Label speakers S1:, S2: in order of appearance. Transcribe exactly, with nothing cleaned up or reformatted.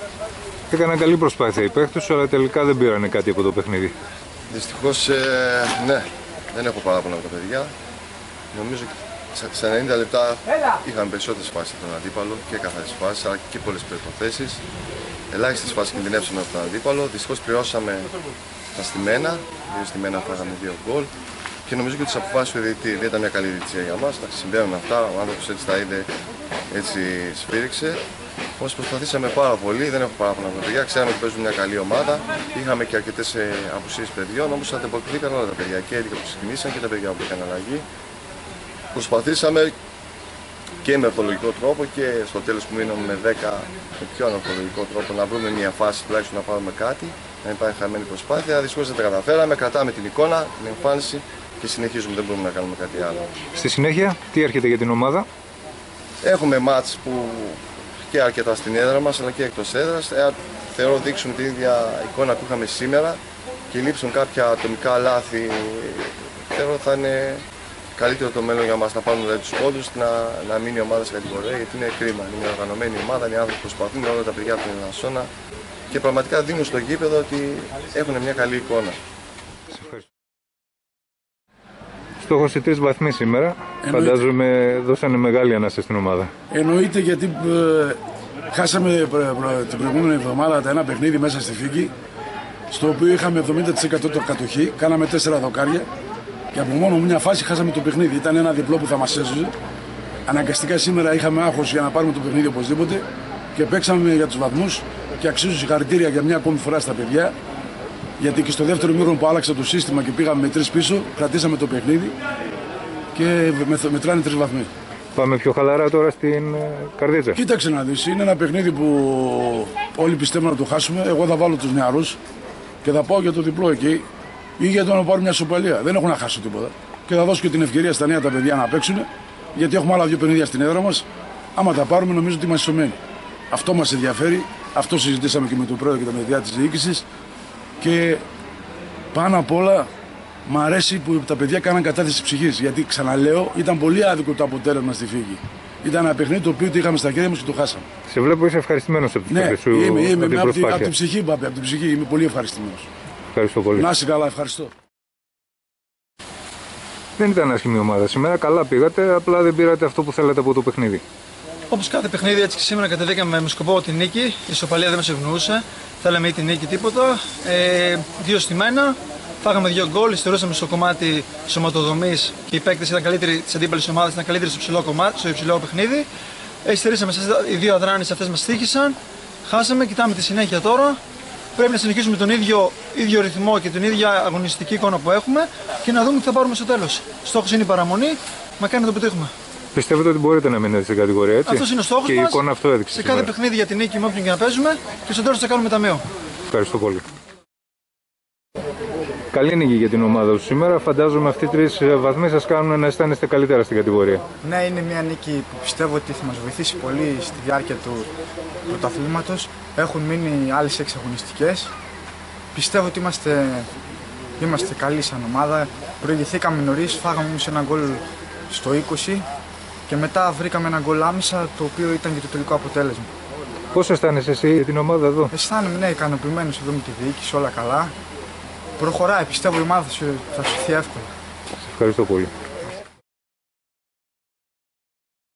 S1: Έκαναν καλή προσπάθεια οι παίκτες, αλλά τελικά δεν πήρανε κάτι από το παιχνίδι.
S2: Δυστυχώς, ε, ναι, δεν έχω παράπονα από τα παιδιά. Νομίζω στα ενενήντα λεπτά είχαμε περισσότερες φάσεις από τον αντίπαλο και καθαρές φάσεις, αλλά και πολλές προϋποθέσεις. Ελάχιστες φάσεις κινδυνεύσαμε από τον αντίπαλο. Δυστυχώς πληρώσαμε τα στημένα, δύο στημένα φάγαμε δύο γκολ. Και νομίζω και τις αποφάσεις του διαιτητή δεν ήταν μια καλή διαιτησία για μας. Τα συμβαίνουν αυτά, ο άνθρωπος έτσι τα είδε, έτσι σφύριξε. Όμως προσπαθήσαμε πάρα πολύ, δεν έχω παράπονα από τα παιδιά. Ξέραμε ότι παίζουν μια καλή ομάδα. Είχαμε και αρκετές απουσίες παιδιών, όμως ανταποκριθήκαν όλα τα παιδιά. Και έντυπα που ξεκινήσαν και τα παιδιά που είχαν αλλαγή. Προσπαθήσαμε και με ορθολογικό τρόπο και στο τέλος που μείναμε με δέκα με πιο ανορθολογικό τρόπο να βρούμε μια φάση τουλάχιστον να πάρουμε κάτι. Να υπάρχει χαμένη προσπάθεια. Δυστυχώς δεν τα καταφέραμε. Κρατάμε την εικόνα, την εμφάνιση και συνεχίζουμε. Δεν μπορούμε να κάνουμε κάτι άλλο.
S1: Στη συνέχεια, τι έρχεται για την ομάδα?
S2: Έχουμε μάτς που και αρκετά στην έδρα μας αλλά και εκτός έδρας. Ε, θεωρώ δείξουν την ίδια εικόνα που είχαμε σήμερα και λείψουν κάποια ατομικά λάθη. Θεωρώ θα είναι καλύτερο το μέλλον για μας να πάρουμε δηλαδή, τους πόντους, να, να μείνει η ομάδα σε κατηγορία γιατί είναι κρίμα. Είναι μια οργανωμένη ομάδα, είναι άνθρωποι που προσπαθούν, όλα τα παιδιά από την Ελασσόνα και πραγματικά δίνουν στο γήπεδο ότι έχουν μια καλή εικόνα.
S1: Στόχος οι τρεις βαθμοί σήμερα. Εννοείται. Φαντάζομαι δώσανε μεγάλη ανάσα στην ομάδα.
S3: Εννοείται γιατί ε, χάσαμε προ, προ, την προηγούμενη εβδομάδα τα ένα παιχνίδι μέσα στη Φύκη, στο οποίο είχαμε εβδομήντα τοις εκατό το κατοχή, κάναμε τέσσερα δοκάρια και από μόνο μια φάση χάσαμε το παιχνίδι. Ήταν ένα διπλό που θα μας έσωζε. Αναγκαστικά σήμερα είχαμε άγχος για να πάρουμε το παιχνίδι οπωσδήποτε και παίξαμε για τους βαθμούς και αξίζω συγχαρητήρια για μια ακόμη φορά στα παιδιά. Γιατί και στο δεύτερο μήχρονο που άλλαξε το σύστημα και πήγαμε με τρεις πίσω, κρατήσαμε το παιχνίδι και μετράνε τρεις βαθμοί.
S1: Πάμε πιο χαλαρά τώρα στην Καρδίτσα.
S3: Κοίταξε να δεις, είναι ένα παιχνίδι που όλοι πιστεύουν να το χάσουμε. Εγώ θα βάλω τους νεαρούς και θα πάω για το διπλό εκεί ή για το να πάρω μια σοπαλία. Δεν έχω να χάσω τίποτα. Και θα δώσω και την ευκαιρία στα νέα τα παιδιά να παίξουν, γιατί έχουμε άλλα δύο παιχνίδια στην έδρα μας. Άμα τα πάρουμε, νομίζω ότι είμαστε ισομένοι. Αυτό μας ενδιαφέρει, αυτό συζητήσαμε και με τον πρόεδρο και τα παιδιά της διοίκησης. Και πάνω απ' όλα μ' αρέσει που τα παιδιά κάναν κατάθεση ψυχής. Γιατί ξαναλέω, ήταν πολύ άδικο το αποτέλεσμα στη Φύγη. Ήταν ένα παιχνίδι το οποίο το είχαμε στα χέρια μας και το χάσαμε.
S1: Σε βλέπω είσαι ευχαριστημένος από την
S3: ναι,
S1: σου,
S3: είμαι, είμαι,
S1: από την
S3: από,
S1: προσπάθεια.
S3: από την ψυχή, παπέ, από την ψυχή είμαι πολύ ευχαριστημένος.
S1: Ευχαριστώ πολύ.
S3: Να είσαι καλά, ευχαριστώ.
S1: Δεν ήταν άσχημη ομάδα σήμερα, καλά πήγατε, απλά δεν πήρατε αυτό που θέλατε από το παιχνίδι.
S4: Όπως κάθε παιχνίδι, έτσι και σήμερα κατεβήκαμε με σκοπό τη νίκη. Η ισοπαλία δεν μας ευνοούσε. Θέλαμε ή τη νίκη τίποτα. Ε, δύο στημένα. Φάγαμε δύο γκολ. Ιστορούσαμε στο κομμάτι σωματοδομής και οι παίκτες ήταν καλύτεροι της αντίπαλης ομάδας, ήταν καλύτεροι στο υψηλό, κομμάτι, στο υψηλό παιχνίδι. Ε, στερήσαμε οι δύο αδράνειες αυτές μας τύχησαν. Χάσαμε, κοιτάμε τη συνέχεια τώρα. Πρέπει να συνεχίσουμε τον ίδιο, ίδιο ρυθμό και την ίδια αγωνιστική εικόνα που έχουμε και να δούμε τι θα πάρουμε στο τέλος. Στόχος είναι η παραμονή. Μακάρι να το πετύχουμε.
S1: Πιστεύετε ότι μπορείτε να μείνετε στην κατηγορία, έτσι?
S4: Αυτός είναι ο στόχος
S1: και
S4: μας.
S1: Η εικόνα αυτό έδειξε
S4: σε
S1: σήμερα.
S4: κάθε παιχνίδι για την νίκη με όποιον και να παίζουμε και στο τέλος θα κάνουμε ταμείο.
S1: Ευχαριστώ πολύ. Καλή νίκη για την ομάδα σου σήμερα. Φαντάζομαι αυτοί οι τρεις βαθμοί σας κάνουν να αισθάνεστε καλύτερα στην κατηγορία.
S5: Ναι, είναι μια νίκη που πιστεύω ότι θα μας βοηθήσει πολύ στη διάρκεια του πρωταθλήματος. Έχουν μείνει άλλες έξι αγωνιστικές. Πιστεύω ότι είμαστε, είμαστε καλοί σαν ομάδα. Προηγηθήκαμε νωρίς, φάγαμε όμως ένα γκολ στο είκοσι και μετά βρήκαμε ένα γκολ άμεσα, το οποίο ήταν και το τελικό αποτέλεσμα.
S1: Πώς αισθάνεσαι εσύ για την ομάδα εδώ?
S5: Αισθάνομαι ναι, ικανοποιημένος εδώ με τη διοίκηση, όλα καλά. Προχωράει, πιστεύω η ομάδα θα σου έρθει εύκολα.
S1: Ευχαριστώ πολύ.